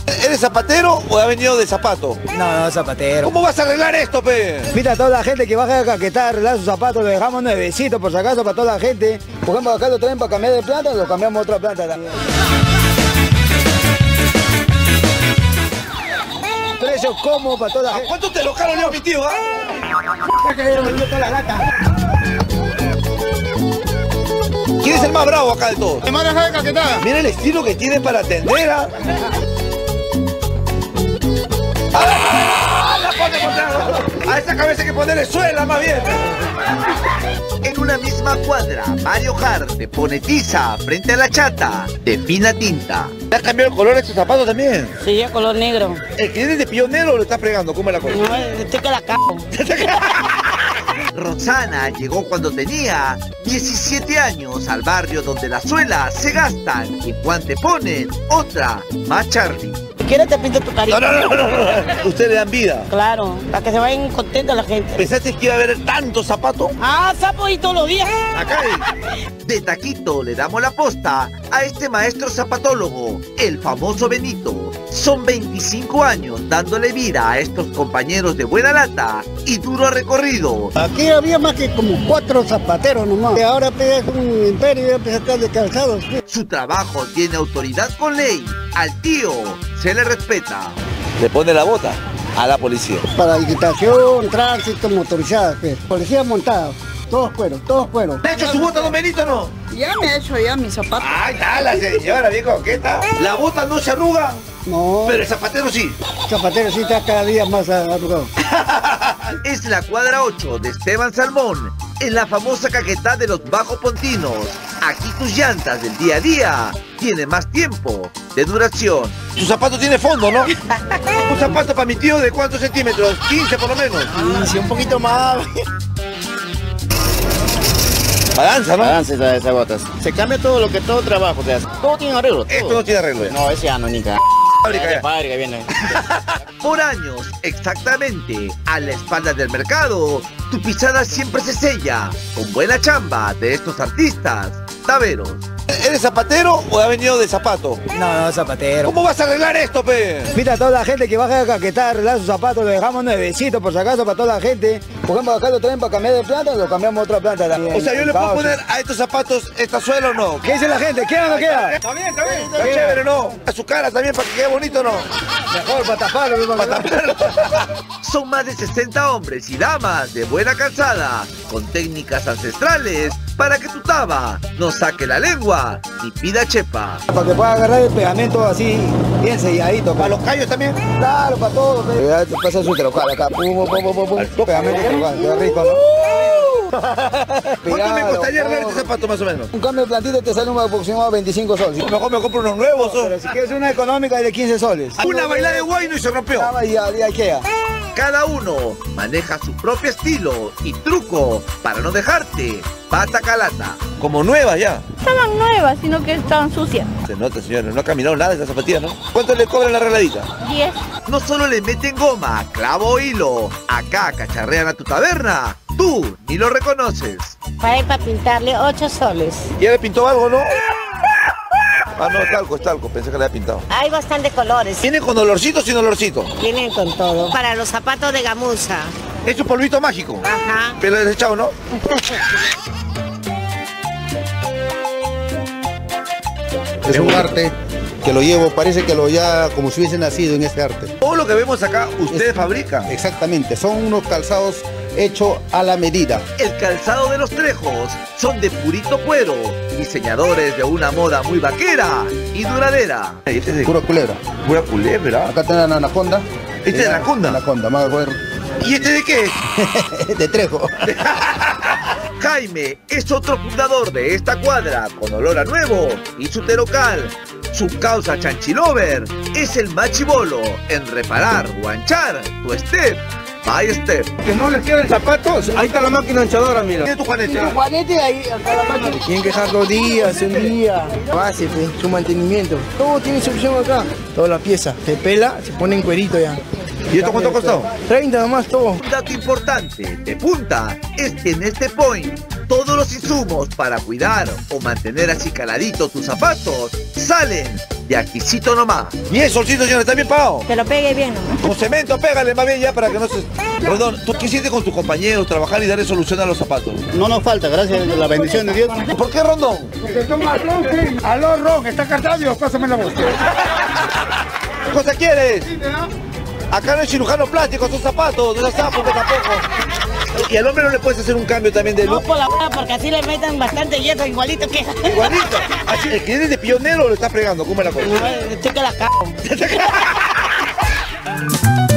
¿Eres zapatero o has venido de zapato? No, zapatero. ¿Cómo vas a arreglar esto, pe? Mira a toda la gente que baja a Caquetá a arreglar sus zapatos, lo dejamos nuevecito por si acaso para toda la gente. Por ejemplo, acá lo traen para cambiar de planta, lo cambiamos a otra planta también. Precio cómodo para toda la gente. ¿Cuánto te lo caro yo, mi tío? Toda la lata. ¿Quién es el más bravo acá de todos? El más de Caquetá. Mira el estilo que tiene para atender a... A esa cabeza hay que ponerle suela más bien. En una misma cuadra, Mario Hart te pone tiza frente a la chata de fina tinta. ¿Te has cambiado el color de estos zapatos también? Sí, a color negro. ¿El que viene de pillo negro lo está fregando? ¿Cómo es la cosa? No, estoy que la cago. Rosana llegó cuando tenía 17 años al barrio donde las suelas se gastan y cuando te ponen otra más Charlie. Si quieres te pinto tu carita. No. Ustedes le dan vida. Claro, para que se vayan contenta la gente. ¿Pensaste que iba a haber tantos zapatos? Ah, sapo y todos los días. Acá De taquito le damos la posta a este maestro zapatólogo, el famoso Benito. Son 25 años dándole vida a estos compañeros de buena lata y duro recorrido. Aquí había más que como 4 zapateros nomás. Y ahora es un imperio y empieza a estar de calzados. Su trabajo tiene autoridad con ley. Al tío se le respeta. le pone la bota a la policía. Para digitación, tránsito, motorizada, pues. Policía montada. Todos cuero, todos cuero. ¿Le ha hecho su bota, don Benito, no? Ya me he hecho ya mis zapatos. Ay, está la señora, bien coqueta. La bota no se arruga, No. pero el zapatero sí. Zapatero sí está cada día más arrugado. Es la cuadra 8 de Esteban Salmón, en la famosa Caquetá de los Bajos Pontinos. Aquí tus llantas del día a día tienen más tiempo de duración. Tu zapato tiene fondo, ¿no? Un zapato para mi tío de ¿cuántos centímetros? 15 por lo menos. Sí, un poquito más. Balanza, ¿no? Balance esas botas. Se cambia todo lo que todo trabajo se hace. Todo tiene arreglo. Todo. Esto no tiene arreglo ya. No, ese ya no, ni cagada. Fábrica ya. Fábrica viene. Por años, exactamente, a la espalda del mercado, tu pisada siempre se sella con buena chamba de estos artistas taveros. ¿Eres zapatero o has venido de zapato? No, zapatero. ¿Cómo vas a arreglar esto, pe? Mira a toda la gente que baja a Caquetá a arreglar sus zapatos, lo dejamos nuevecito por si acaso para toda la gente. Por ejemplo, acá lo traen para cambiar de planta, lo cambiamos a otra planta también. O sea, yo le puedo poner a estos zapatos esta suela o no. ¿Qué dice la gente? ¿Queda o no queda? Está bien, está bien. Está chévere, ¿no? A su cara también para que quede bonito, ¿no? Mejor para taparlo. Para taparlo. Son más de 60 hombres y damas de buena calzada, con técnicas ancestrales para que tu taba no saque la lengua ni pida chepa. Para que pueda agarrar el pegamento así, bien selladito. ¿Para los callos también? Claro, para todo. Ya te pasa su trocal acá. Pum. Pegamento trocal, queda rico, ¿no? ¿Cuánto me costaría arreglar este zapato más o menos? Un cambio de plantito te sale un aproximado 25 soles. Mejor me compro unos nuevos, ¿o? Pero si quieres una económica de 15 soles. Una bailada de guayno y se rompió. Y ya queda. Cada uno maneja su propio estilo y truco para no dejarte pata calata. Como nuevas ya. Estaban nuevas, sino que estaban sucias. Se nota, señora, no ha caminado nada esa zapatilla, ¿no? ¿Cuánto le cobran la arregladita? 10. No solo le meten goma, clavo o hilo, acá cacharrean a tu taberna, tú ni lo reconoces. Para ir para pintarle 8 soles. ¿Ya le pintó algo, no? Ah, no, es talco, pensé que le había pintado. Hay bastante colores. ¿Viene con olorcito o sin olorcito? Vienen con todo. Para los zapatos de gamuza. Es un polvito mágico. Ajá. Pero desechado, ¿no? Es un arte que lo llevo, parece que lo ya como si hubiese nacido en este arte. Todo lo que vemos acá, ustedes fabrican. Exactamente, son unos calzados hechos a la medida. El calzado de los Trejos son de purito cuero, diseñadores de una moda muy vaquera y duradera. Este es de Pura culebra. pura culebra. Acá tienen la anaconda. ¿Este es anaconda? Anaconda, más ¿Y este de qué? de Trejo. Jaime es otro fundador de esta cuadra con olor a nuevo y su terocal. Su causa chanchilover es el machibolo en reparar o anchar tu step by step. Que no les queden zapatos, ahí está la máquina anchadora, mira. ¿Tiene tu juanete? El juanete ahí, acá la máquina. Tienen que dejar 2 días, un día. Base, su mantenimiento. Todo tiene solución acá. Toda la pieza. Se pela, se pone en cuerito ya. ¿Y esto cuánto ha costado? 30 nomás todo. Un dato importante de punta es que en este point todos los insumos para cuidar o mantener así caladitos tus zapatos salen de Aquisito nomás. Bien, Solcito, señor, ¿está bien pagado? Que lo pegue bien, ¿no? Con cemento, pégale más bien ya para que no se... Rondón, ¿tú qué sientes con tus compañeros, trabajar y darle solución a los zapatos? No nos falta, gracias a la bendición de Dios. ¿Por qué, Rondón? Porque toma ron, sí. Aló, ron, ¿está cartado? Pásame la voz. ¿Qué cosa quieres? Acá no es cirujano plástico, son zapatos, no zapatos tampoco. Y al hombre no le puedes hacer un cambio también de No look. por la hueá, porque así le meten bastante yeso, igualito que... Igualito. Así, el que eres de pionero lo está fregando, ¿cómo es la cosa? Estoy que la cago.